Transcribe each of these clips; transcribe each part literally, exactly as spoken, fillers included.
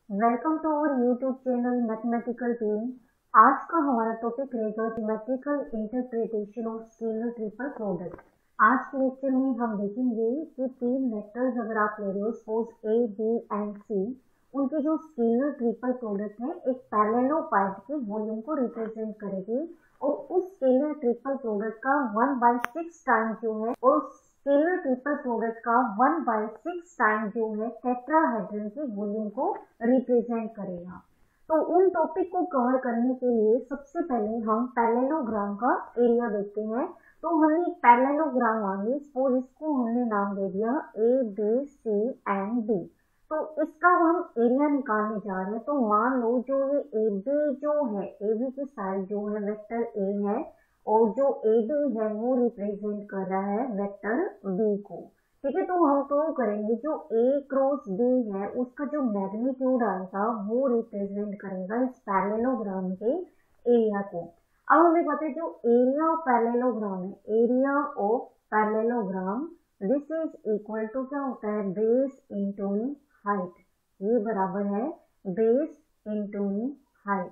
Welcome to our YouTube channel mathematical team. आज का हमारा टॉपिक रहेगा geometrical interpretation of scalar triple product. आज के लेक्चर में हम देखेंगे कि तीन वेक्टर्स अगर आप ले रहे हो, suppose A B and C, उनके जो स्केलर ट्रिपल प्रोडक्ट है एक पैरेललोपाइड के वॉल्यूम को रिप्रेजेंट करेगी और उस स्केलर ट्रिपल प्रोडक्ट का वन बाई सिक्स टाइम जो है और स्केलर ट्रिपल प्रोडक्ट का वन बाई सिक्स टाइम जो है टेट्राहेड्रन के वॉल्यूम को रिप्रेजेंट करेगा। तो उन टॉपिक को कवर करने के लिए सबसे पहले हम पैरेललोग्राम का एरिया देखते हैं। तो हमने एक पैरेललोग्राम आगे, सपोज इसको हमने नाम दे दिया A B C and D. तो इसका हम एरिया निकालने जा रहे हैं। तो मान लो जो ये ए बी जो है, ए बी की साइड जो है वेक्टर ए है और जो ए बी है वो रिप्रेजेंट कर रहा है वेक्टर बी को। ठीक है, तो हम तो करेंगे जो ए क्रॉस बी है उसका जो मैग्नीट्यूड आएगा वो रिप्रेजेंट करेगा इस पैरेललोग्राम के एरिया को। अब हमें पता है जो एरिया ऑफ पैरेललोग्राम है, area of parallelogram this is equal to क्या होता है, बेस इंटू हाइट। ये बराबर है बेस इंटू हाइट।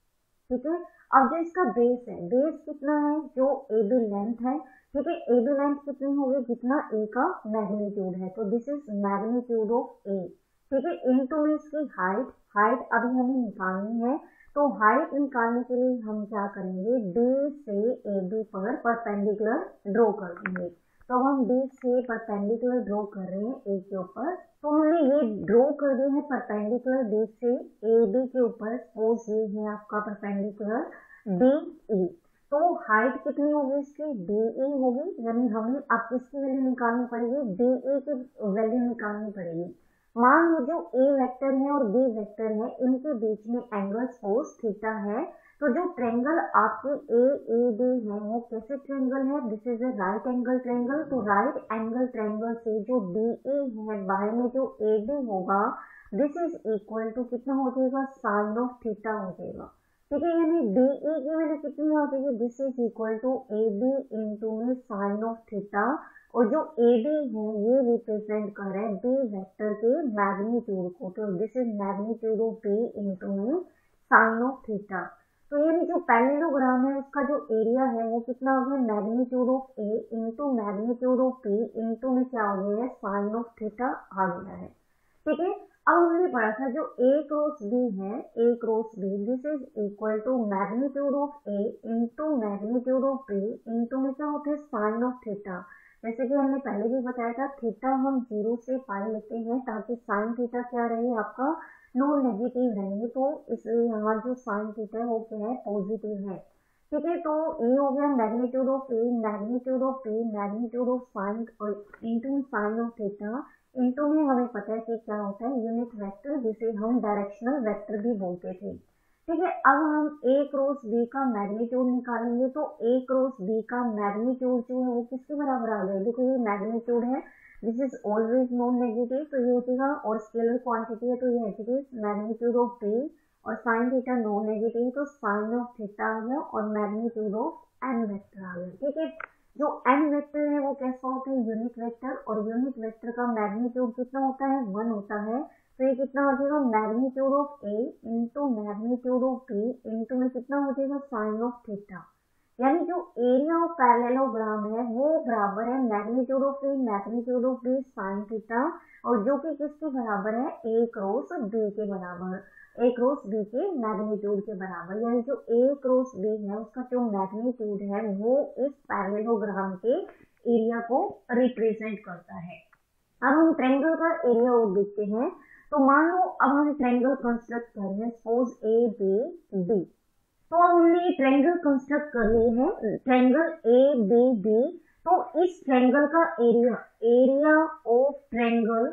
ठीक है, अब जो इसका बेस है, बेस कितना है, जो ए बी लेंथ है, ठीक है, ए बी लेंथ कितनी होगी, जितना ए का मैग्नीट्यूड है, तो this is magnitude of A. ठीक है, इनटू इसकी हाइट, हाइट अभी हमें निकालनी है। तो हाइट निकालने के लिए हम क्या करेंगे, डी से ए बी पर परपेंडिकुलर ड्रॉ कर देंगे। तो हम डी से परपेंडिकुलर ड्रॉ कर रहे हैं ए के ऊपर। तो हमने ये ड्रॉ कर दिया है परपेंडिकुलर डी से ए बी के ऊपर। सपोज ये है आपका परपेंडिकुलर डी ई। तो हाइट कितनी होगी इसकी, डी ई होगी, यानी हमें अब किसकी वैल्यू निकालनी पड़ेगी, डी ई की वैल्यू निकालनी पड़ेगी। मान लो जो ए वेक्टर है और बी वेक्टर है, इनके बीच में एंगल सपोज थीटा है। तो जो ट्रेंगल आपके ए ए बी है वो कैसे ट्रेंगल है, this is a right angle triangle. तो राइट एंगल ट्रेंगल से जो डी ए है बाहर में जो ए बी होगा दिस इज इक्वल टू कितना हो जाएगा, साइन ऑफ थीटा हो जाएगा। ठीक है, यानी डी ए की वैल्यू कितनी हो जाएगी, this is equal to A B into में साइन ऑफ थीटा। और जो ए बी है ये रिप्रेजेंट कर रहा है बी वेक्टर के मैग्नीट्यूड को। तो this is magnitude of B into में साइन ऑफ थीटा। तो यानी जो पैरेललोग्राम है उसका जो एरिया है वो कितना हो गया, magnitude of A into magnitude of B into में क्या हो गया है, साइन ऑफ थीटा आ गया है। ठीक है, अब हमने पढ़ा था जो ए क्रॉस बी है, A cross B this is equal to magnitude of A into magnitude of B into में क्या होता है, साइन ऑफ थीटा। जैसे कि हमने पहले भी बताया था, थीटा हम जीरो से पाई लेते हैं ताकि साइन थीटा क्या रहे, आपका नॉन नेगेटिव रहेंगे। तो इसलिए यहाँ जो साइन थीटा है वो क्या है, पॉजिटिव है। ठीक है, तो ये हो गया magnitude of A, magnitude of B, magnitude of sine और into sine of theta. Into में हमें पता है कि क्या होता है, यूनिट वेक्टर, जिसे हम डायरेक्शनल वेक्टर भी बोलते थे। ठीक है, अब हम ए क्रॉस बी का मैग्नीट्यूड निकालेंगे। तो ए क्रॉस बी का मैग्नीट्यूड जो है वो किसके बराबर आ गया, देखो ये मैग्नीट्यूड है, this is always non negative, तो ये हो जाएगा, और स्केलर क्वांटिटी है तो ये है मैग्नीट्यूड ऑफ बी और साइन थीटा नॉन नेगेटिव, तो साइन ऑफ थीटा आ गया और मैग्नीट्यूड ऑफ एन वेक्टर आ गया। ठीक है, जो एन वेक्टर है वो कैसा होता है, यूनिट वेक्टर, और यूनिट वेक्टर का मैग्नीट्यूड कितना होता है, वन होता है। तो ये कितना हो जाएगा, magnitude of A into magnitude of B into में कितना हो जाएगा, साइन ऑफ थीटा। यानी जो एरिया ऑफ पैरेललोग्राम है वो बराबर है magnitude of A magnitude of B sine theta, और जो कि किसके बराबर है, ए क्रॉस बी के बराबर, ए क्रॉस बी के मैग्नीट्यूड के बराबर। यानी जो ए क्रॉस बी है उसका जो मैग्नीट्यूड है वो इस पैरेललोग्राम के एरिया को रिप्रेजेंट करता है। अब हम ट्रायंगल का एरिया और देखते हैं। तो मान लो अब हम ट्रायंगल कंस्ट्रक्ट कर रहे हैं, सपोज ए बी डी। तो हमने ट्रायंगल कंस्ट्रक्ट कर लिए हैं, ट्रायंगल ए बी डी। तो इस ट्रायंगल का area, area of triangle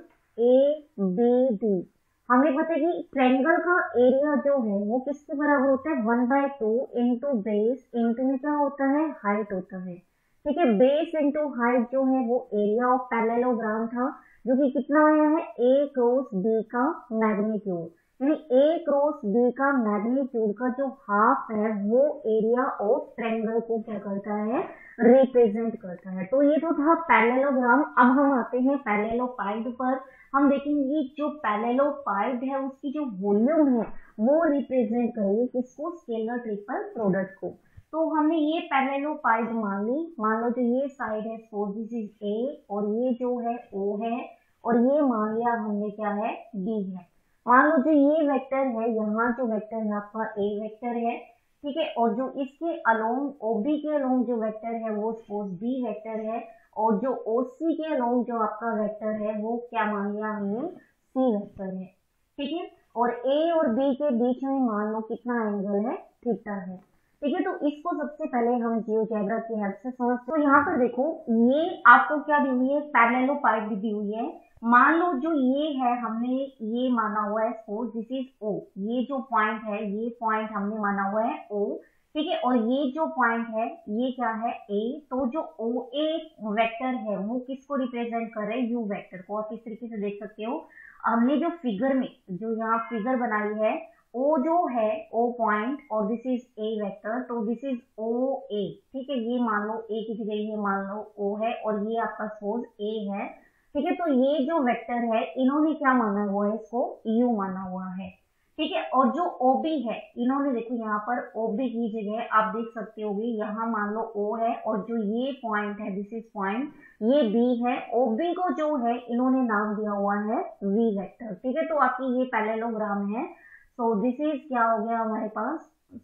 A B D, हमें पता है कि ट्रायंगल का एरिया जो है वो किसके बराबर होता है, one by two into base into में क्या होता है, हाइट होता है। ठीक है, बेस इंटू हाइट जो है वो एरिया ऑफ पैरेललोग्राम था, जो कि कितना आया है, ए क्रॉस बी का मैग्नीट्यूड। यानी ए क्रॉस बी का मैग्नीट्यूड का जो हाफ है वो एरिया ऑफ ट्रायंगल को क्या करता है, रिप्रेजेंट करता है। तो ये तो था पैरेललोग्राम। अब हम आते हैं पैरेललोपाइड पर। हम देखेंगे जो पैरेललोपाइड है उसकी जो वॉल्यूम है वो रिप्रेजेंट करेगी किसको, स्केलर ट्रिपल प्रोडक्ट को। तो हमने ये पैरेललोपाइड मान ली, मान लो जो ये साइड है सपोज दिस इज ए और ये जो है ओ है और ये मान लिया हमने क्या है, बी है। मान लो जो ये वेक्टर है, यहाँ जो वेक्टर है आपका ए वेक्टर है, ठीक है, और जो इसके अलोंग ओबी के अलोंग जो वेक्टर है वो सपोज बी वेक्टर है, और जो ओसी के अलोंग जो आपका वेक्टर है वो क्या मान लिया हमने, सी वेक्टर है, ठीक है। और ए और बी के बीच में मान लो कितना एंगल है, थीटा है, ठीक है। तो इसको सबसे पहले हम जियोजेब्रा की हेल्प से समझते हैं। तो यहाँ पर देखो ये आपको क्या दी हुई है, पैरेललोपाइड दी हुई है। मान लो जो ये है हमने ये माना हुआ है सपोज दिस इज ओ, ये जो पॉइंट है ये पॉइंट हमने माना हुआ है ओ, ठीक है, और ये जो पॉइंट है ये क्या है ए। तो जो ओ ए वेक्टर है वो किसको रिप्रेजेंट कर रहे हैं, यू वेक्टर को। आप इस तरीके से देख सकते हो, हमने जो फिगर में जो यहाँ फिगर बनाई है ओ जो है ओ पॉइंट और दिस इज ए वेक्टर, तो दिस इज ओ ए, ठीक है। ये मान लो ए की जगह ये मान लो ओ है और ये आपका सपोज ए है, ठीक है। तो ये जो वेक्टर है इन्होंने क्या माना हुआ है, इसको यू माना हुआ है, ठीक है। और जो O B है इन्होंने देखो यहाँ पर O B की जगह आप देख सकते होगे यहाँ मान लो O है और जो ये पॉइंट है दिस इज पॉइंट ये B है। O B को जो है इन्होंने नाम दिया हुआ है V वेक्टर, ठीक है। तो आपकी ये पैरेललोग्राम है। तो दिस इज क्या हो गया हमारे पास,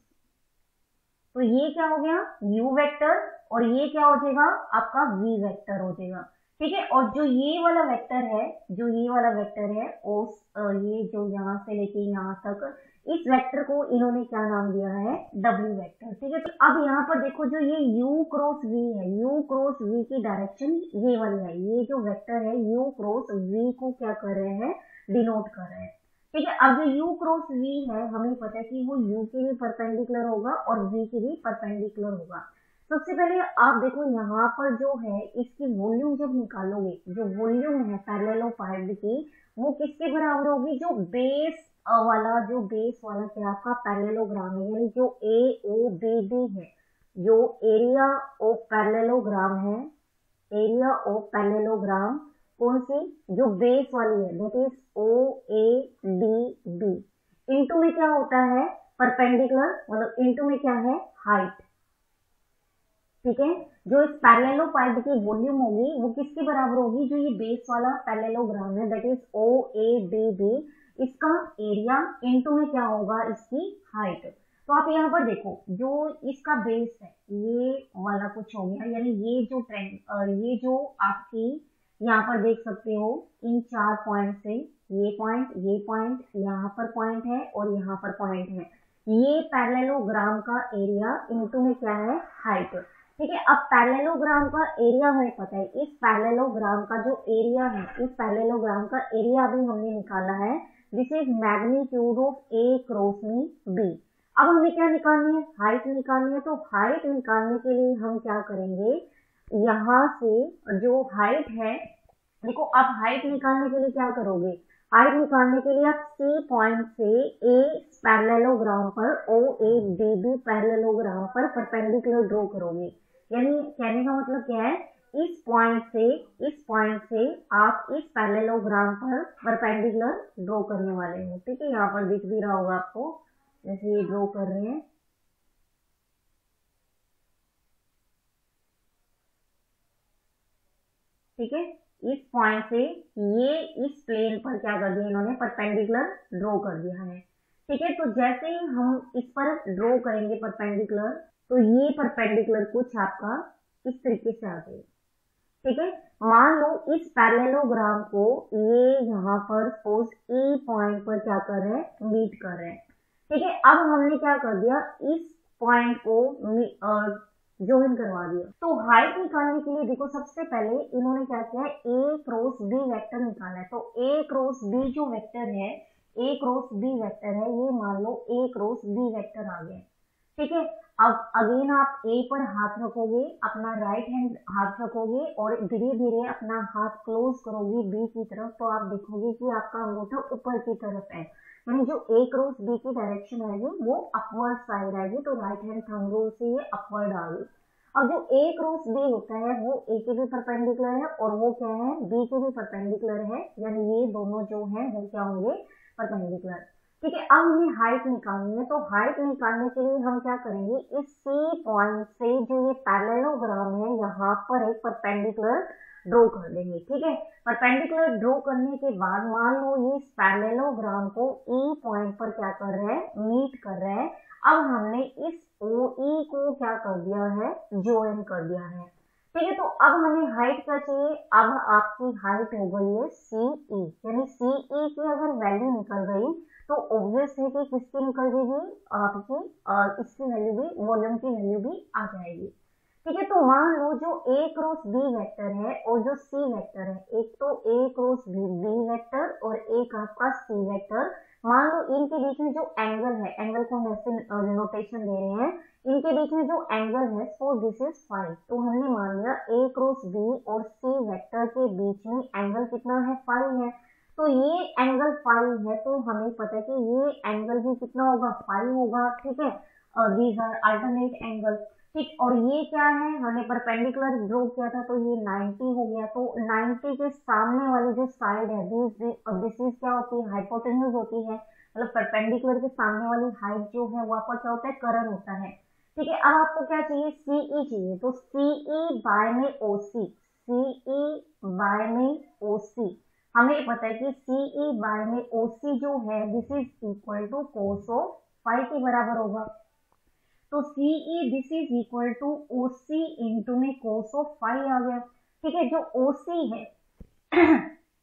तो ये क्या हो गया U वेक्टर और ये क्या हो जाएगा आपका V वेक्टर हो जाएगा, ठीक है। और जो ये वाला वेक्टर है, जो ये वाला वेक्टर है उस ये जो यहाँ से लेके यहाँ तक, इस वेक्टर को इन्होंने क्या नाम दिया है, W वेक्टर, ठीक है। तो अब यहाँ पर देखो जो ये U क्रॉस V है, U क्रॉस V की डायरेक्शन ये वाली है, ये जो वेक्टर है U क्रॉस V को क्या कर रहे हैं, डिनोट कर रहे हैं, ठीक है। अब जो U क्रॉस V है हमें पता है कि वो U के भी परपेंडिकुलर होगा और V के भी परपेंडिकुलर होगा। सबसे पहले आप देखो यहाँ पर जो है इसकी वॉल्यूम जब निकालोगे, जो वॉल्यूम है पैरेललोपाइड की वो किसके बराबर होगी, जो बेस वाला जो बेस वाला क्या आपका पैरेललोग्राम है, यानी जो ए ओ बी बी है, जो एरिया ऑफ पैरेललोग्राम है, एरिया ऑफ पैरेललोग्राम कौन सी, जो बेस वाली है that is O A D B, into में क्या होता है परपेंडिकुलर, मतलब इनटू में क्या है हाइट, ठीक है। जो इस पैरेललोपाइड की वॉल्यूम होगी वो किसके बराबर होगी, जो ये बेस वाला पैरेललोग्राम है that is O A B B, इसका एरिया इनटू में क्या होगा इसकी हाइट। तो आप यहाँ पर देखो जो इसका बेस है ये वाला कुछ हो गया, यानी ये जो ट्रेंड ये जो आपकी यहाँ पर देख सकते हो इन चार पॉइंट से, ये पॉइंट ये पॉइंट यहाँ पर पॉइंट है और यहाँ पर पॉइंट है, ये पैरेललोग्राम का एरिया इनटू में क्या है हाइट, ठीक है। अब पैरेललोग्राम का एरिया हमें पता है, इस पैरेललोग्राम का जो एरिया है, इस पैरेललोग्राम का एरिया भी हमने निकाला है, this is magnitude of A cross में बी। अब हमें क्या निकालनी है, हाइट निकालनी है। तो हाइट निकालने के लिए हम क्या करेंगे, यहाँ से जो हाइट है देखो, आप हाइट निकालने के लिए क्या करोगे, हाइट निकालने के लिए आप सी पॉइंट से ए पैरेललोग्राम पर O A B B parallelogram पर परपेंडिकुलर ड्रॉ करोगे। यानी कहने का मतलब क्या है, इस पॉइंट से इस पॉइंट से आप इस पैरेललोग्राम पर परपेंडिकुलर ड्रॉ करने वाले हैं, ठीक है। यहाँ पर दिख भी रहा होगा आपको, जैसे ये ड्रॉ कर रहे हैं, ठीक है। इस पॉइंट से ये इस प्लेन पर क्या कर दिया इन्होंने, परपेंडिकुलर ड्रॉ कर दिया है, ठीक है। तो जैसे ही हम इस पर ड्रॉ करेंगे परपेंडिकुलर, तो ये परपेंडिकुलर कुछ आपका इस तरीके से आ जाएगा, ठीक है। मान लो इस पैरेललोग्राम को ये यहाँ पर सपोज ई पॉइंट पर क्या कर रहे हैं, मीट कर रहे हैं, ठीक है। अब हमने क्या कर दिया, इस पॉइंट को ज्वाइन करवा दिया। तो हाइट निकालने के लिए देखो सबसे पहले इन्होंने क्या किया है, ए क्रॉस बी वेक्टर निकाला है। तो ए क्रॉस बी जो वेक्टर है, ए क्रॉस बी वेक्टर है, ये मान लो ए क्रॉस बी वेक्टर आ गया, ठीक है। अब अगेन आप ए पर हाथ रखोगे, अपना राइट हैंड हाथ रखोगे और धीरे धीरे अपना हाथ क्लोज करोगे बी की तरफ, तो आप देखोगे कि आपका अंगूठा ऊपर की तरफ है। यानी जो ए क्रॉस बी की डायरेक्शन आएगी वो अपवर्ड साइड आएगी, तो राइट हैंड थंब रूल से ये अपवर्ड आ गई। अब जो ए क्रॉस बी होता है वो ए के भी परपेंडिकुलर है और वो क्या है, बी के भी परपेंडिकुलर है, यानी ये दोनों जो है वो क्या होंगे, परपेंडिकुलर। ठीक है, अब हमें हाइट निकालनी है, तो हाइट निकालने के लिए हम क्या करेंगे, इस सी पॉइंट से जो ये पैरेललोग्राम है यहाँ पर एक परपेंडिकुलर ड्रॉ कर देंगे। ठीक है, परपेंडिकुलर ड्रॉ करने के बाद मान लो ये पैरेललोग्राम को ई पॉइंट पर क्या कर रहे हैं, मीट कर रहे हैं। अब हमने इस ओ ई को क्या कर दिया है, ज्वाइन कर दिया है। ठीक है, तो अब हमें हाइट क्या चाहिए, अब आपकी हाइट हो गई है सी ई, यानी सी ई की अगर वैल्यू निकल गई तो ऑब्वियस है कि किसकी निकल जाएगी, आपकी और इसकी वैल्यू भी, वॉल्यूम की वैल्यू भी आ जाएगी। ठीक है, तो मान लो जो ए क्रॉस बी वेक्टर है और जो सी वेक्टर है, एक तो A cross B B vector और एक आपका सी वेक्टर, मान लो इनके बीच में जो एंगल है, एंगल को हम ऐसे नोटेशन दे रहे हैं, इनके बीच में जो एंगल है सो दिस इज फाइव। तो हमने मान लिया ए क्रॉस बी और सी वेक्टर के बीच में एंगल कितना है, फाइव है। तो ये एंगल फाइव है, तो हमें पता है कि ये एंगल भी कितना होगा, फाइव होगा। ठीक है, और दीज आर अल्टरनेट एंगल। ठीक, और ये क्या है, हमने परपेंडिकुलर ड्रॉ किया था तो ये नाइंटी हो गया, तो नाइंटी के सामने वाली जो साइड है दिस इज क्या होती है, हाइपोटेन्यूज होती है, मतलब परपेंडिकुलर के सामने वाली हाइट जो है वो आपका क्या होता है, करण होता है। ठीक है, अब आपको क्या चाहिए, सीई चाहिए, तो सीई बाय में ओसी, सीई बाय में ओसी, हमें पता है कि सीई बाय में ओसी जो है this is equal to cos of five के बराबर होगा। तो CE this is equal to OC into में कोस ऑफ फाइव आ गया। ठीक है, जो ओसी है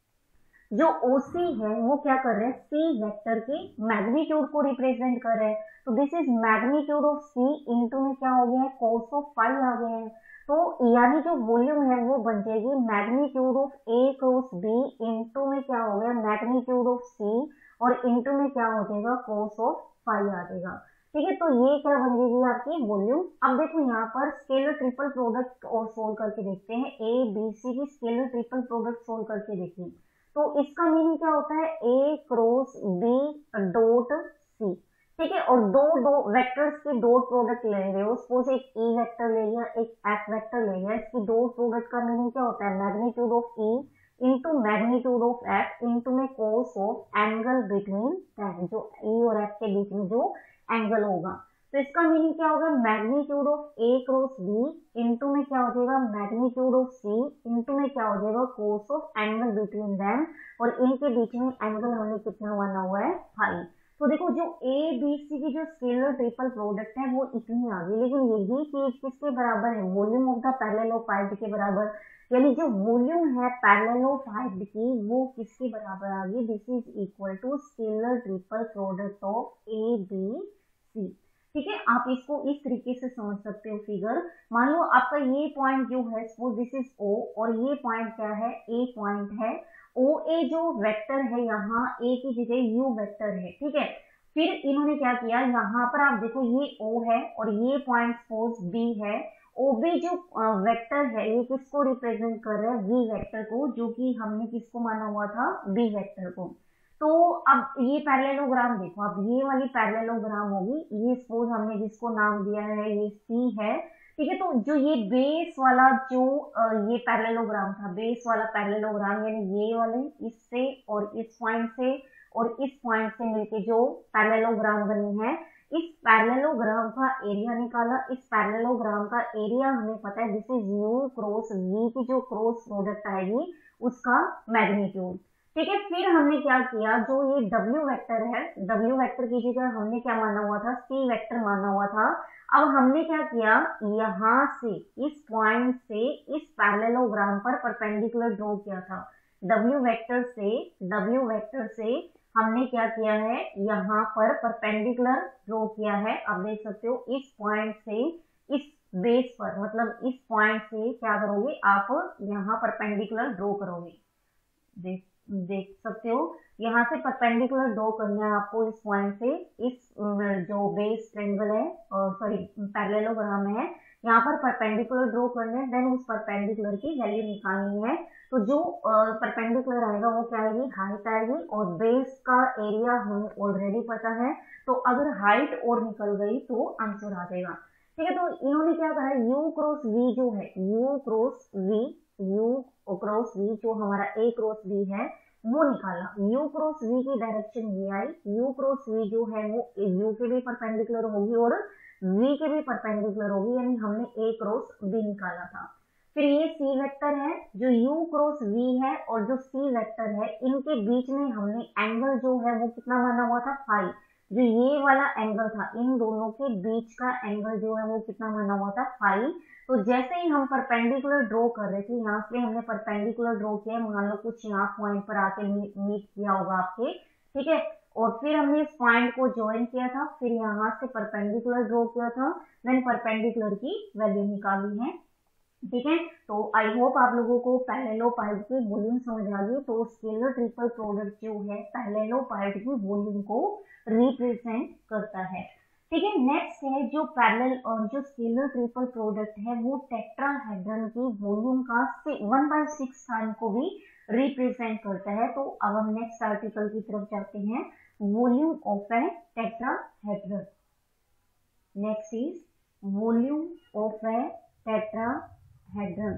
जो ओसी है वो क्या कर रहे हैं, सी वेक्टर के मैग्नीट्यूड को रिप्रेजेंट कर रहे हैं, तो this is magnitude of C into में क्या हो गया है, कोस ऑफ फाइव आ गए हैं। तो यानी जो वॉल्यूम है वो बन जाएगी magnitude of A cross B into में क्या हो गया, मैग्नीट्यूड ऑफ सी, और इंटू में क्या हो जाएगा, कोस ऑफ फाइव आ जाएगा। ठीक है, तो ये क्या बन जाएगी आपकी वॉल्यूम। अब देखो यहाँ पर स्केलर ट्रिपल प्रोडक्ट और सोल्व करके देखते हैं, ए बी सी की स्केलर ट्रिपल प्रोडक्ट सोल्व करके देखिए, तो इसका मीनिंग क्या होता है, A cross B dot C. ठीक है, और दो दो वेक्टर्स के डॉट प्रोडक्ट ले रहे हो, सपोज एक ई वेक्टर ले लिया, एक एफ वेक्टर ले लिया, इसकी डॉट प्रोडक्ट का मीनिंग क्या होता है, magnitude of E into magnitude of F into में cos of angle between that, जो ई और एफ के बीच में जो एंगल होगा। तो इसका मीनिंग क्या होगा, magnitude of A cross B into में क्या हो जाएगा, मैग्नीट्यूड ऑफ सी इंटू में क्या हो जाएगा, cos of angle between them, और इनके बीच में एंगल हमने कितना बना हुआ है, फाइव। तो देखो जो ए बी सी की जो स्केलर ट्रिपल प्रोडक्ट है वो इतनी आ गई, लेकिन यही चीज किसके बराबर है, वॉल्यूम ऑफ द पैरेललोग्राम के बराबर, यानी जो वॉल्यूम है पैरेललोग्राम की वो किसके बराबर आ गई, this is equal to scalar triple product of A B C. ठीक है, आप इसको इस तरीके से समझ सकते हो फिगर। मान लो आपका ये पॉइंट जो है सपोज दिस इज ओ, और ये पॉइंट क्या है, ए पॉइंट है, ओ ए जो वेक्टर है यहाँ ए की जगह यू वेक्टर है। ठीक है, फिर इन्होंने क्या किया, यहाँ पर आप देखो ये ओ है और ये पॉइंट सपोज बी है, ओ बी जो वेक्टर है ये किसको रिप्रेजेंट कर रहा है, वी वेक्टर को, जो कि हमने किसको माना हुआ था, बी वेक्टर को। तो अब ये पैरेललोग्राम देखो, अब ये वाली पैरेललोग्राम होगी, ये सपोज हमने जिसको नाम दिया है ये सी है। ठीक है, तो जो ये बेस वाला जो ये पैरेललोग्राम था, बेस वाला पैरेललोग्राम, यानी ये वाले इससे और इस पॉइंट से और इस पॉइंट से मिलके जो पैरेललोग्राम बनी है, इस पैरेललोग्राम का एरिया निकाला। इस पैरेललोग्राम का एरिया हमें पता है this is U cross V की जो क्रॉस प्रोडक्ट आएगी उसका मैग्नीट्यूड। ठीक है, फिर हमने क्या किया, जो ये W वेक्टर है, W वेक्टर की जगह हमने क्या माना हुआ था, C वेक्टर माना हुआ था। अब हमने क्या किया, यहाँ से इस पॉइंट से इस पैरेललोग्राम पर परपेंडिकुलर ड्रॉ किया था। W वेक्टर से W वेक्टर से हमने क्या किया है, यहाँ पर परपेंडिकुलर ड्रॉ किया है। आप देख सकते हो इस पॉइंट से इस बेस पर, मतलब इस पॉइंट से क्या करोगे आप, यहाँ परपेंडिकुलर ड्रॉ करोगे। देख देख सकते हो यहाँ से परपेंडिकुलर ड्रॉ करना है आपको इस पॉइंट से, इस जो बेस ट्रायंगल है, सॉरी पैरेललोग्राम है, यहाँ पर परपेंडिकुलर ड्रॉ करना है, देन उस परपेंडिकुलर की वैल्यू निकालनी है। तो जो परपेंडिकुलर आएगा वो क्या आएगी, हाइट आएगी, और बेस का एरिया हमें ऑलरेडी पता है, तो अगर हाइट और निकल गई तो आंसर आ जाएगा। ठीक है, तो इन्होंने क्या करा, u क्रॉस v जो है, u cross v, u cross v जो हमारा a क्रॉस v है वो निकाला। u क्रॉस v की डायरेक्शन ये आई, u क्रॉस v जो है वो u के भी परपेंडिकुलर होगी और v के भी परपेंडिकुलर होगी, यानी हमने a क्रॉस v निकाला था। फिर ये c वेक्टर है, जो u क्रॉस v है और जो c वेक्टर है, इनके बीच में हमने एंगल जो है वो कितना माना हुआ था, फाइव। जो ये वाला एंगल था, इन दोनों के बीच का एंगल जो है वो कितना माना हुआ था, फाइव। तो जैसे ही हम परपेंडिकुलर ड्रॉ कर रहे थे, यहाँ से हमने परपेंडिकुलर ड्रॉ किया, मान लो कुछ यहाँ पॉइंट पर आके मीट किया होगा आपके, ठीक है, और फिर हमने इस पॉइंट को ज्वाइन किया था, फिर यहाँ से परपेंडिकुलर ड्रॉ किया था, देन परपेंडिकुलर की वैल्यू निकाली है। ठीक है, तो आई होप आप लोगों को पैरेललोपाइड की वॉल्यूम समझ आ गई। तो स्केलर ट्रिपल प्रोडक्ट जो है पैरेललोपाइड की वॉल्यूम को रिप्रेजेंट करता है। ठीक है, नेक्स्ट है जो पैरेलल और जो स्केलर ट्रिपल प्रोडक्ट है वो टेट्राहेड्रन की वॉल्यूम का वन बाय सिक्स टाइम को भी रिप्रेजेंट करता है। तो अब हम नेक्स्ट आर्टिकल की तरफ जाते हैं, volume of a tetrahedron. Next is volume of a tetrahedron.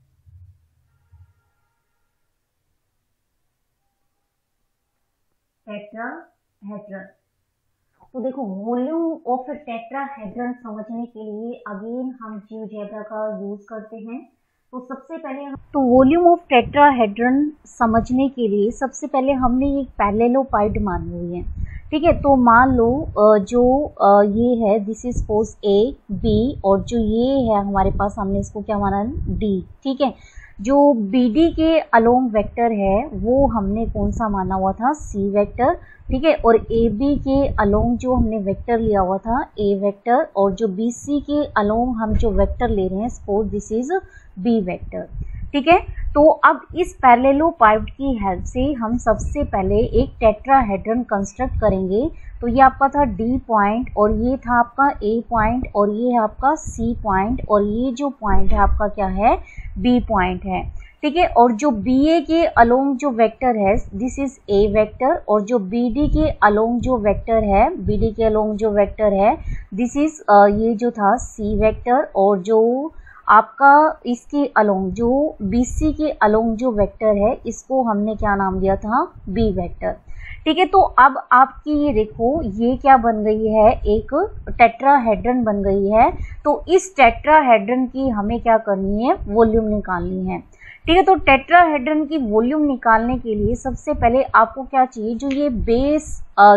Tetrahedron, तो देखो वॉल्यूम ऑफ ए टेट्राहेड्रन समझने के लिए अगेन हम जियोजेब्रा का यूज करते हैं। तो सबसे पहले हम तो वॉल्यूम ऑफ टेट्राहेड्रन समझने के लिए सबसे पहले हमने एक पैरेललोपाइड मानी हुई है। ठीक है, तो मान लो जो ये है, this is suppose A B, और जो ये है हमारे पास, हमने इसको क्या माना, डी। ठीक है, जो बी डी के अलोंग वेक्टर है वो हमने कौन सा माना हुआ था, सी वेक्टर। ठीक है, और ए बी के अलोंग जो हमने वेक्टर लिया हुआ था, ए वेक्टर, और जो बी सी के अलोंग हम जो वेक्टर ले रहे हैं, suppose this is B vector. ठीक है, तो अब इस पैरेललोपाइड की हेल्प से हम सबसे पहले एक टेट्राहेड्रन कंस्ट्रक्ट करेंगे। तो ये आपका था डी पॉइंट, और ये था आपका ए पॉइंट, और ये है आपका सी पॉइंट, और ये जो पॉइंट है आपका क्या है, बी पॉइंट है। ठीक है, और जो बी ए के अलोंग जो वेक्टर है, दिस इज ए वेक्टर, और जो बी डी के अलोंग जो वेक्टर है, बी डी के अलोंग जो वेक्टर है, दिस इज ये जो था सी वेक्टर, और जो आपका इसके अलोंग जो बीसी के अलोंग जो वेक्टर है, इसको हमने क्या नाम दिया था, बी वेक्टर। ठीक है, तो अब आपकी ये देखो ये क्या बन गई है, एक टेट्राहेड्रन बन गई है। तो इस टेट्राहेड्रन की हमें क्या करनी है, वॉल्यूम निकालनी है। ठीक है, तो टेट्राहेड्रन की वॉल्यूम निकालने के लिए सबसे पहले आपको क्या चाहिए, जो ये बेस आ,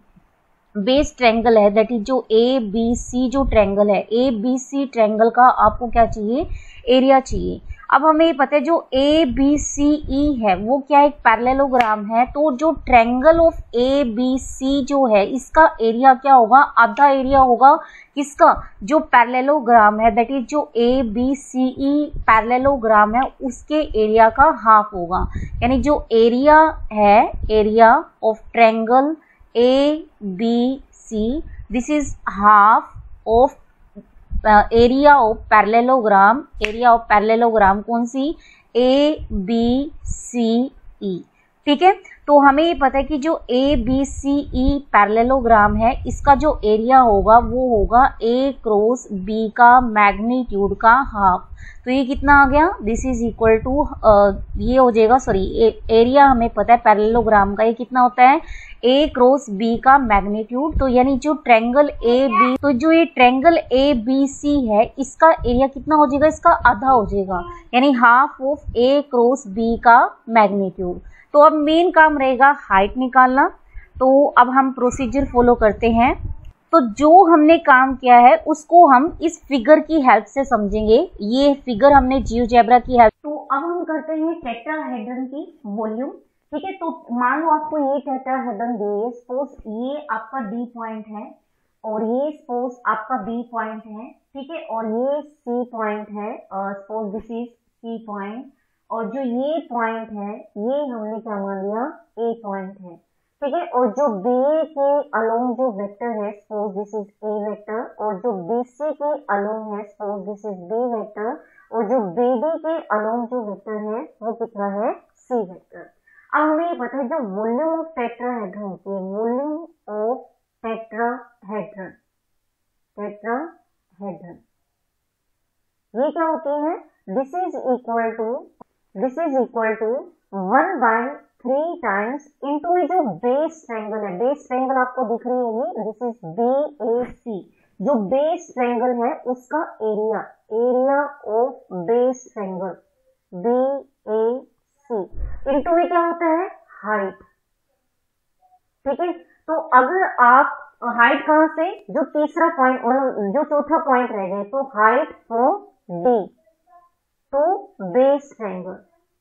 बेस ट्रायंगल है, दैट इज जो ए बी सी जो ट्रायंगल है, ए बी सी ट्रायंगल का आपको क्या चाहिए, एरिया चाहिए। अब हमें ये पता है जो ए बी सी ई है वो क्या एक पैरेललोग्राम है, तो जो triangle of A B C जो है इसका एरिया क्या होगा, आधा एरिया होगा किसका, जो पैरेललोग्राम है, दैट इज जो A B C E parallelogram है उसके एरिया का हाफ होगा। यानी जो एरिया है, area of triangle A B C, this is half of uh, area of parallelogram, area of parallelogram कौन सी, A B C E। ठीक है, तो हमें ये पता है कि जो A B C E parallelogram है इसका जो एरिया होगा वो होगा A क्रॉस B का मैग्नीट्यूड का हाफ। तो ये कितना आ गया, दिस इज इक्वल टू ये हो जाएगा, सॉरी एरिया हमें पता है पैरेललोग्राम का, ये कितना होता है, A क्रॉस B का मैग्नीट्यूड। तो यानी जो ट्रायंगल A B, तो जो ये ट्रायंगल A B C है इसका एरिया कितना हो जाएगा, इसका आधा हो जाएगा, यानी half of A cross B का मैग्नीट्यूड। तो अब मेन काम रहेगा हाइट निकालना। तो अब हम प्रोसीजर फॉलो करते हैं। तो जो हमने काम किया है उसको हम इस फिगर की हेल्प से समझेंगे। ये फिगर हमने जियोजेब्रा की हेल्प। तो अब हम करते हैं टेट्राहेड्रन की वॉल्यूम। ठीक है, तो मान लो आपको ये टेट्राहेड्रन दिए, सपोज ये आपका डी पॉइंट है और ये सपोज आपका बी पॉइंट है। ठीक है, और ये सी पॉइंट है, suppose this is C point, और जो ये पॉइंट है ये हमने क्या मान लिया, ए पॉइंट है। ठीक है। और जो बी ए के अलोंग जो वेक्टर है, suppose this is A vector, और जो बी सी के अलोंग है, suppose this is B vector, और जो बी डी के अलोंग जो वेक्टर है वो कितना है, सी वेक्टर। अब हमें ये पता है जो वॉल्यूम ऑफ टेट्राहेड्रन की वॉल्यूम ऑफ टेट्राहेड्रन टेट्राहेड्रन ये क्या होती है, this is equal to this is equal to one by three times into जो बेस ट्रायंगल है, बेस ट्रायंगल आपको दिख रही होगी, this is B A C, जो बेस ट्रायंगल है उसका area, area of base triangle B A C, into में क्या होता है, हाइट। ठीक है, तो अगर आप हाइट कहां से, जो तीसरा पॉइंट मतलब जो चौथा पॉइंट रह गए, तो height from D to base triangle,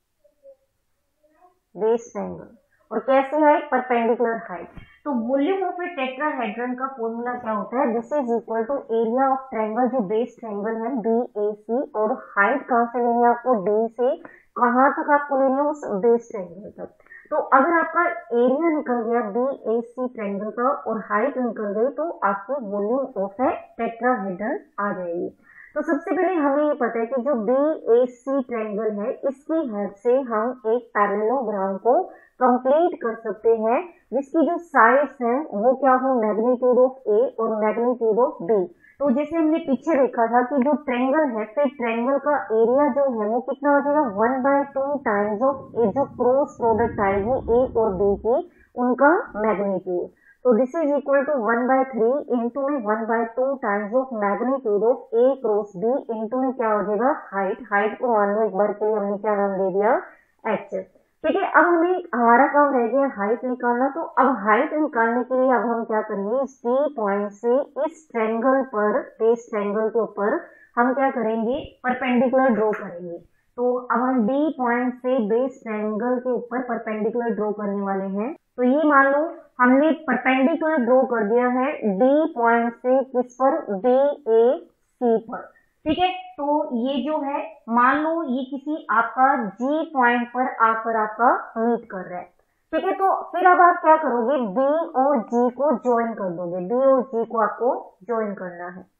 base triangle, और कैसे हाइट, परपेंडिकुलर हाइट। तो वॉल्यूम ऑफ ए टेट्राहेड्रन का फॉर्मूला क्या होता है, this is equal to area of triangle, जो बेस ट्रायंगल है बी ए सी, और हाइट कहां से लेनी है आपको, डी से कहां तक आपको लेनी है, उस बेस ट्रायंगल तक। तो अगर आपका एरिया निकल गया बी ए सी ट्रायंगल का और हाइट निकल गई, तो आपको वॉल्यूम ऑफ ए टेट्राहेड्रन आ जाएगी। तो सबसे पहले हमें ये पता है कि जो बी ए सी ट्रायंगल है, इसकी हेल्प से हम एक पैरेललोग्राम को कंप्लीट कर सकते हैं, जिसकी जो साइड्स हैं वो क्या हो, मैग्नीट्यूड ऑफ ए और मैग्नीट्यूड ऑफ बी। तो जैसे हमने पीछे देखा था कि जो ट्रायंगल है, फिर ट्रायंगल का एरिया जो है वो कितना हो जाएगा, one by two times of A जो क्रॉस प्रोडक्ट आएगी ए और बी की, उनका मैग्नीट्यूड। तो this is equal to one by three into में one by two times of magnitude of A cross B into में क्या हो जाएगा, हाइट। हाइट को मान लो एक बार के लिए हमने क्या नाम दे दिया, एच। ठीक है, अब हमें हमारा काम रह गया हाइट निकालना। तो अब हाइट निकालने के लिए अब हम क्या करेंगे, इस डी पॉइंट से इस ट्रायंगल पर, बेस ट्रायंगल के ऊपर हम क्या करेंगे, परपेंडिकुलर ड्रॉ करेंगे। तो अब हम डी पॉइंट से बेस ट्रायंगल के ऊपर परपेंडिकुलर ड्रॉ करने वाले हैं। तो ये मान लो हमने परपेंडिकुलर ड्रॉ कर दिया है डी पॉइंट से किस पर, बी ए सी पर। ठीक है, तो ये जो है मान लो ये किसी आपका जी पॉइंट पर आकर आपका मीट कर रहा है। ठीक है, तो फिर अब आप क्या करोगे, बी और जी को ज्वाइन कर दोगे, बी और जी को आपको ज्वाइन करना है।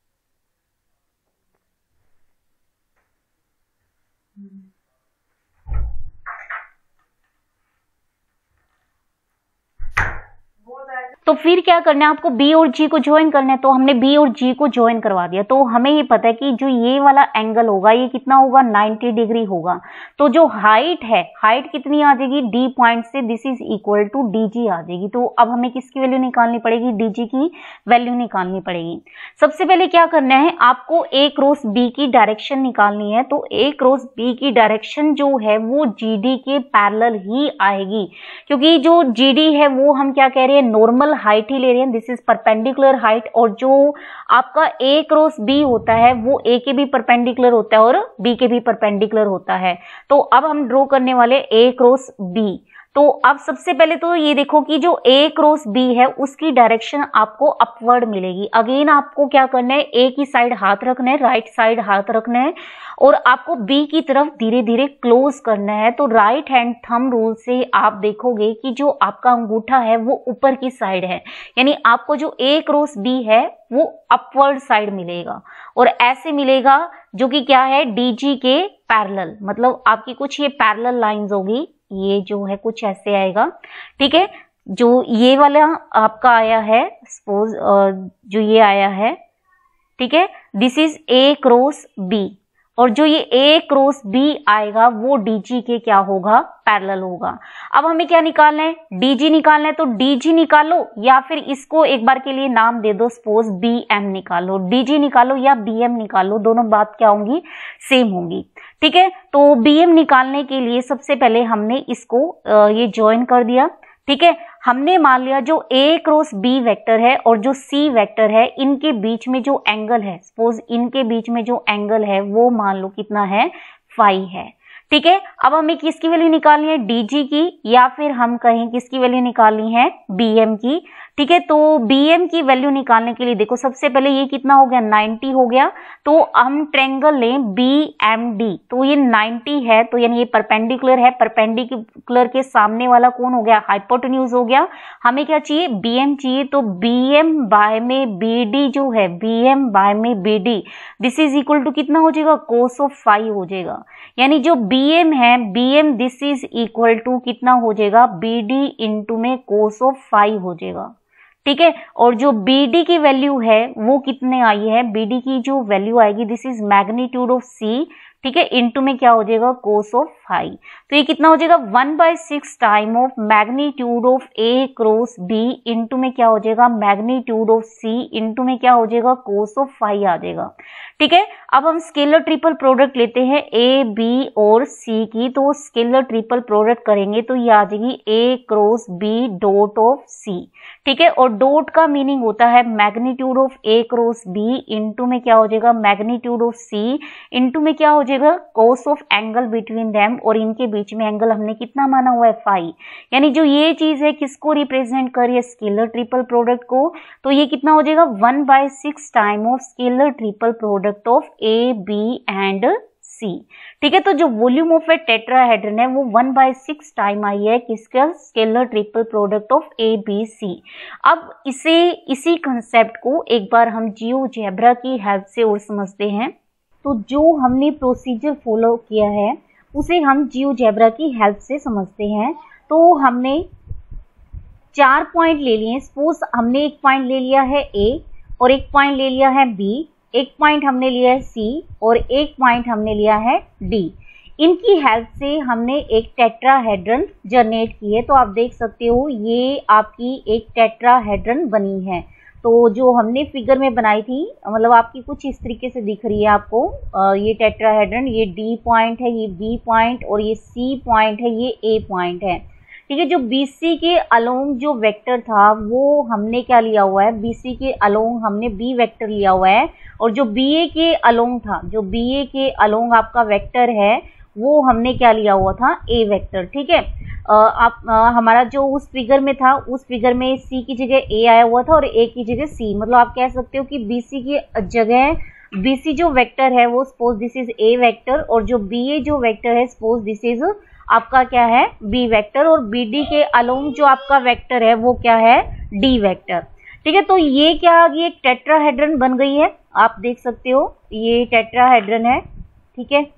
तो फिर क्या करना है आपको, बी और जी को ज्वाइन करना है। तो हमने बी और जी को ज्वाइन करवा दिया, तो हमें ये पता है कि जो ये वाला एंगल होगा ये कितना होगा, नाइंटी डिग्री होगा। तो जो हाइट है, हाइट कितनी आ जाएगी, डी पॉइंट से this is equal to D G आ जाएगी। तो अब हमें किसकी वैल्यू निकालनी पड़ेगी, डी जी की वैल्यू निकालनी पड़ेगी। सबसे पहले क्या करना है, आपको ए क्रॉस बी की डायरेक्शन निकालनी है। तो ए क्रॉस बी की डायरेक्शन जो है वो जी डी के पैरेलल ही आएगी, क्योंकि जो जी डी है वो हम क्या कह रहे हैं, नॉर्मल हाइट ही ले रहे हैं, दिस इज परपेंडिकुलर हाइट। और जो आपका ए क्रॉस बी होता है वो ए के भी परपेंडिकुलर होता है और बी के भी परपेंडिकुलर होता है। तो अब हम ड्रॉ करने वाले ए क्रॉस बी। तो अब सबसे पहले तो ये देखो कि जो ए क्रॉस बी है उसकी डायरेक्शन आपको अपवर्ड मिलेगी। अगेन आपको क्या करना है, ए की साइड हाथ रखना है, राइट साइड हाथ रखना है, और आपको बी की तरफ धीरे धीरे क्लोज करना है। तो राइट हैंड थंब रूल से आप देखोगे कि जो आपका अंगूठा है वो ऊपर की साइड है, यानी आपको जो ए क्रॉस बी है वो अपवर्ड साइड मिलेगा, और ऐसे मिलेगा जो कि क्या है, डीजी के पैरेलल। मतलब आपकी कुछ ये पैरेलल लाइंस होगी, ये जो है कुछ ऐसे आएगा। ठीक है, जो ये वाला आपका आया है, सपोज जो ये आया है, ठीक है, this is A cross B, और जो ये ए क्रॉस बी आएगा वो डीजी के क्या होगा, पैरेलल होगा। अब हमें क्या निकालना है, डीजी निकालना है। तो डीजी निकालो या फिर इसको एक बार के लिए नाम दे दो, सपोज बी एम निकालो, डीजी निकालो या बी एम निकालो, दोनों बात क्या होंगी, सेम होंगी। ठीक है, तो बी एम निकालने के लिए सबसे पहले हमने इसको ये ज्वाइन कर दिया। ठीक है, हमने मान लिया जो ए क्रॉस बी वेक्टर है और जो सी वेक्टर है, इनके बीच में जो एंगल है, सपोज इनके बीच में जो एंगल है वो मान लो कितना है, फाई है। ठीक है, अब हमें किसकी वैल्यू निकालनी है, डीजी की, या फिर हम कहें किसकी वैल्यू निकालनी है, बीएम की। ठीक है। तो bm की वैल्यू निकालने के लिए देखो सबसे पहले ये कितना हो गया, नाइंटी हो गया। तो हम ट्रायंगल लें bmd, तो ये नाइंटी है, तो यानी ये परपेंडिकुलर है, परपेंडिकुलर के सामने वाला कौन हो गया, हाइपोटेन्यूज हो गया। हमें क्या चाहिए, bm चाहिए। तो bm बाय में bd जो है, bm बाय में bd this is equal to कितना हो जाएगा, कोस ऑफ फाइव हो जाएगा। यानी जो bm है, bm this is equal to कितना हो जाएगा, bd इंटू में कोस ऑफ फाइव हो जाएगा। ठीक है। और जो बी डी की वैल्यू है वो कितने आई है, बी डी की जो वैल्यू आएगी this is magnitude of C, ठीक है, इनटू में क्या हो जाएगा, कोस ऑफ फाइव। तो ये कितना हो जाएगा, one by six time of magnitude of A cross B into में क्या हो जाएगा, मैग्नीट्यूड ऑफ सी इनटू में क्या हो जाएगा, कोस ऑफ फाइव आ जाएगा। ठीक है। अब हम स्केलर ट्रिपल प्रोडक्ट लेते हैं ए बी और सी की। तो स्केलर ट्रिपल प्रोडक्ट करेंगे तो ये आ जाएगी A cross B dot of C. ठीक है। और डॉट का मीनिंग होता है magnitude of A cross B into में क्या हो जाएगा, मैग्नीट्यूड ऑफ सी इनटू में क्या हो जाएगा, cos of angle between them, और इनके बीच में एंगल हमने कितना माना हुआ है, फाइव। यानी जो ये चीज है किसको रिप्रेजेंट कर रही है, स्केलर ट्रिपल प्रोडक्ट को। तो ये कितना हो जाएगा, one by six time of scalar triple product of A B and C. ठीक है। तो जो वॉल्यूम ऑफ ए टेट्राहेड्रन है वो वन बाय सिक्स टाइम आई है किसका, scalar triple product of A B C. अब इसे इसी कंसेप्ट को एक बार हम जियोजेब्रा की हेल्प से और समझते हैं। तो जो हमने प्रोसीजर फॉलो किया है उसे हम जियोजेब्रा की हेल्प से समझते हैं। तो हमने चार पॉइंट ले लिए। सपोज हमने एक पॉइंट ले लिया है ए और एक पॉइंट ले लिया है बी, एक पॉइंट हमने लिया है सी और एक पॉइंट हमने लिया है डी। इनकी हेल्प से हमने एक टेट्राहेड्रन जनरेट की है। तो आप देख सकते हो ये आपकी एक टेट्राहेड्रन बनी है। तो जो हमने फिगर में बनाई थी, मतलब आपकी कुछ इस तरीके से दिख रही है आपको, ये टेट्राहेड्रन, ये डी पॉइंट है, ये बी पॉइंट और ये सी पॉइंट है, ये ए पॉइंट है। ठीक है। जो बीसी के अलोंग जो वेक्टर था वो हमने क्या लिया हुआ है, बीसी के अलोंग हमने बी वेक्टर लिया हुआ है। और जो बीए के अलोंग था, जो बीए के अलोंग आपका वेक्टर है वो हमने क्या लिया हुआ था, ए वेक्टर। ठीक है। आप आ, हमारा जो उस फिगर में था, उस फिगर में सी की जगह ए आया हुआ था और ए की जगह सी। मतलब आप कह सकते हो कि बीसी की जगह बीसी जो वेक्टर है वो suppose this is A vector, और जो बीए जो वेक्टर है सपोज दिस इज आपका क्या है, बी वेक्टर, और बीडी के अलोंग जो आपका वेक्टर है वो क्या है, डी वेक्टर। ठीक है। तो ये क्या आ गई, एक टेट्राहेड्रन बन गई है। आप देख सकते हो ये टेट्राहेड्रन है। ठीक है।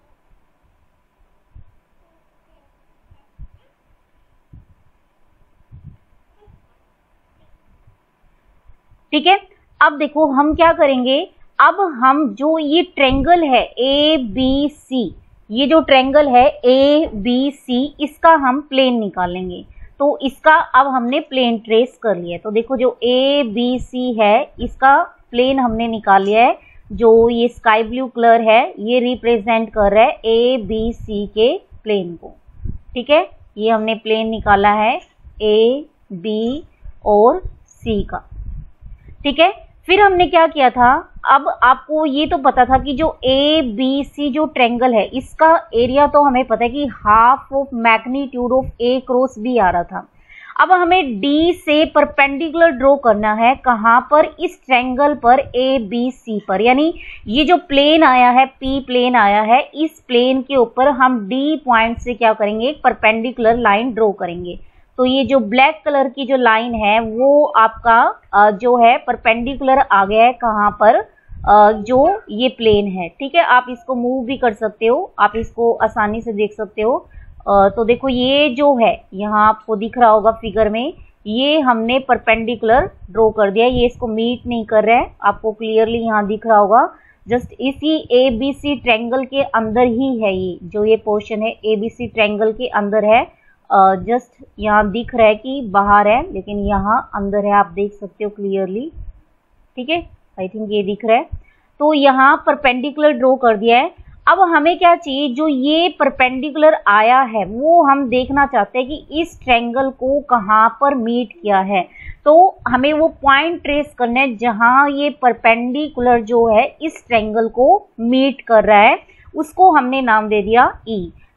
ठीक है। अब देखो हम क्या करेंगे, अब हम जो ये ट्रायंगल है ए बी सी, ये जो ट्रायंगल है ए बी सी, इसका हम प्लेन निकालेंगे। तो इसका अब हमने प्लेन ट्रेस कर लिया है। तो देखो जो ए बी सी है इसका प्लेन हमने निकाल लिया है। जो ये स्काई ब्लू कलर है ये रिप्रेजेंट कर रहा है ए बी सी के प्लेन को। ठीक है। ये हमने प्लेन निकाला है ए बी और सी का। ठीक है। फिर हमने क्या किया था, अब आपको ये तो पता था कि जो ए बी सी जो ट्रायंगल है इसका एरिया तो हमें पता है कि half of magnitude of A cross B आ रहा था। अब हमें डी से परपेंडिकुलर ड्रॉ करना है, कहां पर, इस ट्रायंगल पर ए बी सी पर। यानी ये जो प्लेन आया है, पी प्लेन आया है, इस प्लेन के ऊपर हम डी पॉइंट से क्या करेंगे, एक परपेंडिकुलर लाइन ड्रॉ करेंगे। तो ये जो ब्लैक कलर की जो लाइन है वो आपका जो है परपेंडिकुलर आ गया है, कहां पर, जो ये प्लेन है। ठीक है। आप इसको मूव भी कर सकते हो, आप इसको आसानी से देख सकते हो। तो देखो ये जो है यहाँ आपको दिख रहा होगा फिगर में, ये हमने परपेंडिकुलर ड्रॉ कर दिया। ये इसको मीट नहीं कर रहा है, आपको क्लियरली यहाँ दिख रहा होगा। जस्ट इसी ए बी सी ट्रायंगल के अंदर ही है, ये जो ये पोर्शन है ए बी सी ट्रायंगल के अंदर है। जस्ट uh, यहाँ दिख रहा है कि बाहर है लेकिन यहाँ अंदर है, आप देख सकते हो क्लियरली। ठीक है। आई थिंक ये दिख रहा है। तो यहाँ परपेंडिकुलर ड्रॉ कर दिया है। अब हमें क्या चाहिए, जो ये परपेंडिकुलर आया है वो हम देखना चाहते हैं कि इस ट्रायंगल को कहाँ पर मीट किया है। तो हमें वो पॉइंट ट्रेस करना है जहाँ ये परपेंडिकुलर जो है इस ट्रायंगल को मीट कर रहा है, उसको हमने नाम दे दिया ई।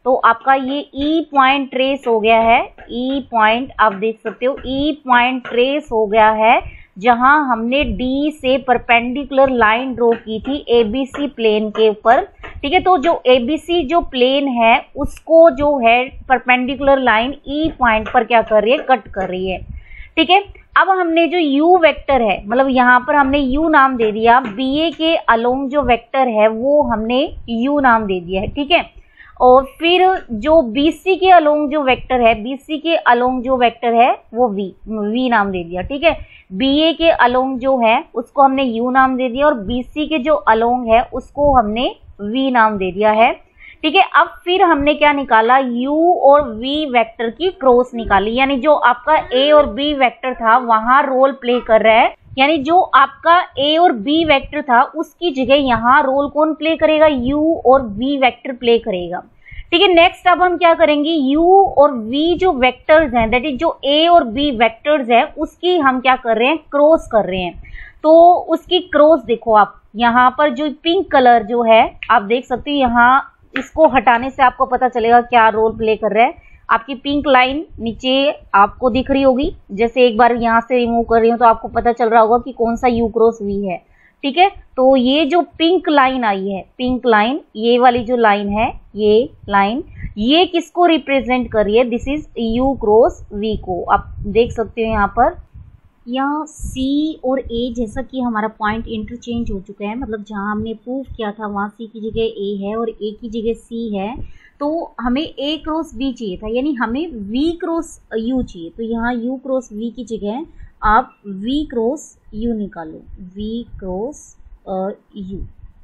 तो आपका ये ई पॉइंट ट्रेस हो गया है, ई पॉइंट आप देख सकते हो, ई पॉइंट ट्रेस हो गया है जहां हमने डी से परपेंडिकुलर लाइन ड्रॉ की थी एबीसी प्लेन के ऊपर। ठीक है, तो जो एबीसी जो प्लेन है उसको जो है परपेंडिकुलर लाइन ई पॉइंट पर क्या कर रही है, कट कर रही है। ठीक है, अब हमने जो u वेक्टर है, मतलब यहाँ पर हमने u नाम दे दिया, बीए के अलोंग जो वेक्टर है वो हमने u नाम दे दिया है। ठीक है, और फिर जो बीसी के अलोंग जो वेक्टर है, बीसी के अलोंग जो वेक्टर है वो v v नाम दे दिया। ठीक है, बीए के अलोंग जो है उसको हमने u नाम दे दिया और बीसी के जो अलोंग है उसको हमने v नाम दे दिया है। ठीक है, अब फिर हमने क्या निकाला, u और v वेक्टर की क्रॉस निकाली, यानी जो आपका a और b वेक्टर था वहां रोल प्ले कर रहा है, यानी जो आपका a और b वेक्टर था उसकी जगह यहाँ रोल कौन प्ले करेगा, u और v वेक्टर प्ले करेगा। ठीक है, नेक्स्ट अब हम क्या करेंगे, u और v जो वेक्टर्स हैं, दैट इज जो a और b वेक्टर्स है उसकी हम क्या कर रहे हैं, क्रॉस कर रहे हैं। तो उसकी क्रॉस देखो आप, यहाँ पर जो पिंक कलर जो है आप देख सकते हो, यहाँ इसको हटाने से आपको पता चलेगा क्या रोल प्ले कर रहा है। आपकी पिंक लाइन नीचे आपको दिख रही होगी, जैसे एक बार यहाँ से रिमूव कर रही हूँ तो आपको पता चल रहा होगा कि कौन सा u क्रॉस v है। ठीक है, तो ये जो पिंक लाइन आई है, पिंक लाइन, ये वाली जो लाइन है, ये लाइन, ये किसको रिप्रेजेंट कर रही है, this is u cross v को। आप देख सकते हो यहाँ पर, यहाँ C और A जैसा कि हमारा पॉइंट इंटरचेंज हो चुका है, मतलब जहाँ हमने प्रूव किया था वहाँ C की जगह A है और A की जगह C है, तो हमें A क्रॉस B चाहिए था, यानी हमें V क्रॉस U चाहिए। तो यहाँ U क्रॉस V की जगह आप V क्रॉस U निकालो, V क्रॉस U।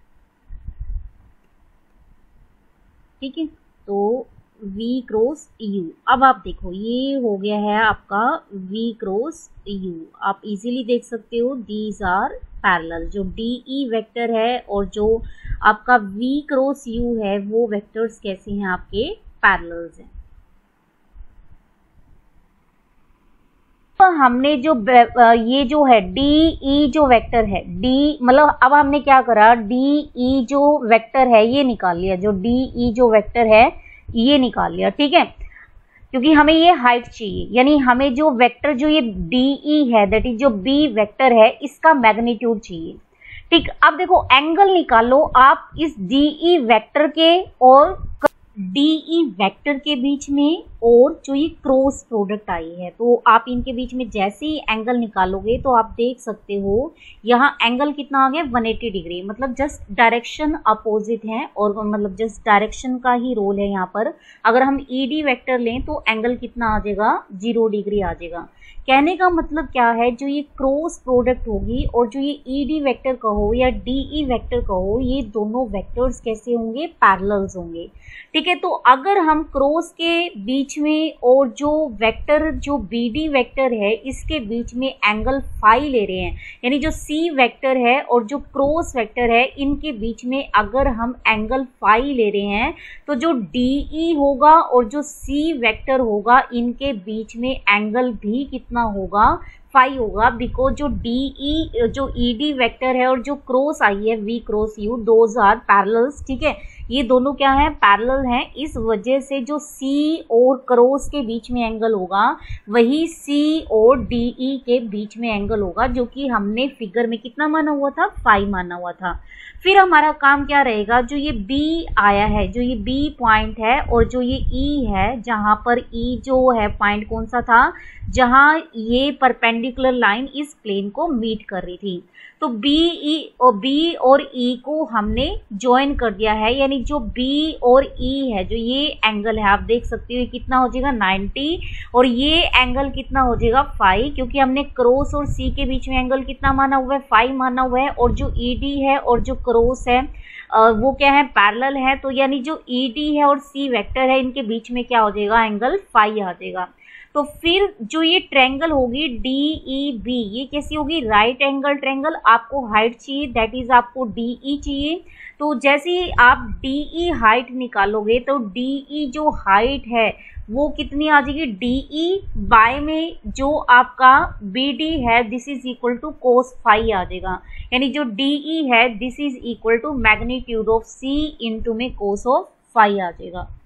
ठीक है, तो V क्रॉस U। अब आप देखो ये हो गया है आपका V क्रॉस U। आप इजीली देख सकते हो दीज आर पैरेलल। जो D E वेक्टर है और जो आपका V क्रॉस U है वो वेक्टर्स कैसे हैं, आपके पैरेलल्स हैं। तो हमने जो ये जो है D E जो वेक्टर है, D मतलब अब हमने क्या करा, D E जो वेक्टर है ये निकाल लिया, जो D E जो वेक्टर है ये निकाल लिया। ठीक है, क्योंकि हमें ये हाइट चाहिए, यानी हमें जो वेक्टर जो ये डी ई है, दैट इज जो बी वेक्टर है, इसका मैग्नीट्यूड चाहिए। ठीक, अब देखो एंगल निकालो आप इस डी ई वेक्टर के और डी ई वेक्टर के बीच में, और जो ये क्रॉस प्रोडक्ट आई है, तो आप इनके बीच में जैसे ही एंगल निकालोगे तो आप देख सकते हो यहाँ एंगल कितना आ गया, एक सौ अस्सी डिग्री, मतलब जस्ट डायरेक्शन अपोजिट है, और मतलब जस्ट डायरेक्शन का ही रोल है यहाँ पर। अगर हम ई डी वेक्टर लें तो एंगल कितना आ जाएगा, जीरो डिग्री आ जाएगा। कहने का मतलब क्या है, जो ये क्रॉस प्रोडक्ट होगी और जो ये ई डी वेक्टर कहो या डी ई वेक्टर कहो, ये दोनों वेक्टर्स कैसे होंगे, पैरेलल्स होंगे। ठीक है, तो अगर हम क्रॉस के बीच में और जो वेक्टर जो बी डी वेक्टर है इसके बीच में एंगल फाई ले रहे हैं, यानी जो सी वेक्टर है और जो क्रॉस वेक्टर है इनके बीच में अगर हम एंगल फाई ले रहे हैं, तो जो डी ई होगा और जो सी वेक्टर होगा इनके बीच में एंगल भी कितना होगा, फाई होगा, बिकॉज जो डी ई जो ई डी वेक्टर है और जो क्रॉस आई है V cross U, those are parallels. ठीक है, ये दोनों क्या है, पैरेलल हैं। इस वजह से जो सी और क्रॉस के बीच में एंगल होगा वही सी और डी ई के बीच में एंगल होगा, जो कि हमने फिगर में कितना माना हुआ था, फाई माना हुआ था। फिर हमारा काम क्या रहेगा, जो ये B आया है, जो ये B पॉइंट है और जो ये E है, जहां पर E जो है पॉइंट कौन सा था, जहां ये परपेंडिकुलर लाइन इस प्लेन को मीट कर रही थी, तो B E और B और E को हमने ज्वाइन कर दिया है, यानी जो B और E है, जो ये एंगल है आप देख सकते हो कितना हो जाएगा नब्बे, और ये एंगल कितना हो जाएगा फाई, क्योंकि हमने क्रॉस और C के बीच में एंगल कितना माना हुआ है, फाई माना हुआ है, और जो E D है और जो क्रॉस है वो क्या है, पैरेलल है, तो यानी जो E D है और C वेक्टर है इनके बीच में क्या हो जाएगा, एंगल फाई आ जाएगा। तो फिर जो ये ट्रायंगल होगी डी ई बी, ये कैसी होगी, राइट एंगल ट्रायंगल। आपको हाइट चाहिए, दैट इज आपको डी ई चाहिए, तो जैसे ही आप डी ई हाइट निकालोगे तो डी ई जो हाइट है वो कितनी आ जाएगी, डी ई बाय में जो आपका बी डी है this is equal to cos phi आ जाएगा, यानी जो डी ई है this is equal to magnitude of C into में कोस ऑफ फाई आ जाएगा।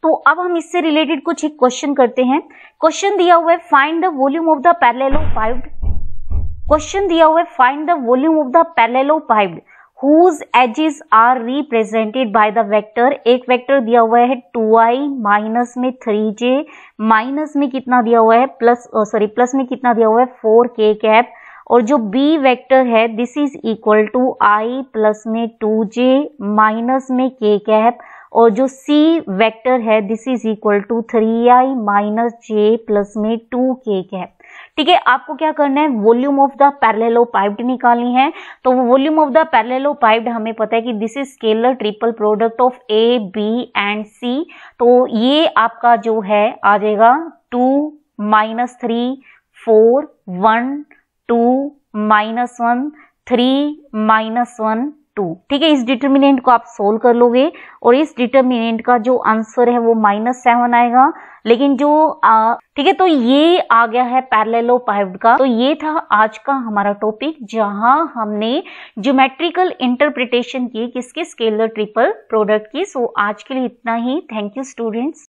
तो अब हम इससे रिलेटेड कुछ एक क्वेश्चन करते हैं। क्वेश्चन दिया हुआ है find the volume of the parallelepiped. Question दिया हुआ है find the volume of the parallelepiped whose edges are represented by the vector। एक वेक्टर दिया हुआ है टू आई, माइनस में थ्री जे, माइनस में कितना दिया हुआ है प्लस सॉरी प्लस में कितना दिया हुआ है फोर के कैप, और जो बी वेक्टर है this is equal to i plus में टू जे माइनस में के कैप, और जो सी वेक्टर है this is equal to three i minus j plus में टू के कैप। ठीक है, आपको क्या करना है, वॉल्यूम ऑफ द पैरेललोपाइड निकालनी है। तो वॉल्यूम ऑफ द पैरेललोपाइड हमें पता है कि this is scalar triple product of A B and C. तो ये आपका जो है आ जाएगा two minus three four one two minus one three minus one two. ठीक है, इस डिटर्मिनेंट को आप सोल्व कर लोगे और इस डिटर्मिनेंट का जो आंसर है वो माइनस सेवन आएगा। लेकिन जो ठीक है, तो ये आ गया है पैरेललोपाइड का। तो ये था आज का हमारा टॉपिक जहां हमने ज्योमेट्रिकल इंटरप्रिटेशन की किसके, स्केलर ट्रिपल प्रोडक्ट की। सो आज के लिए इतना ही। Thank you students.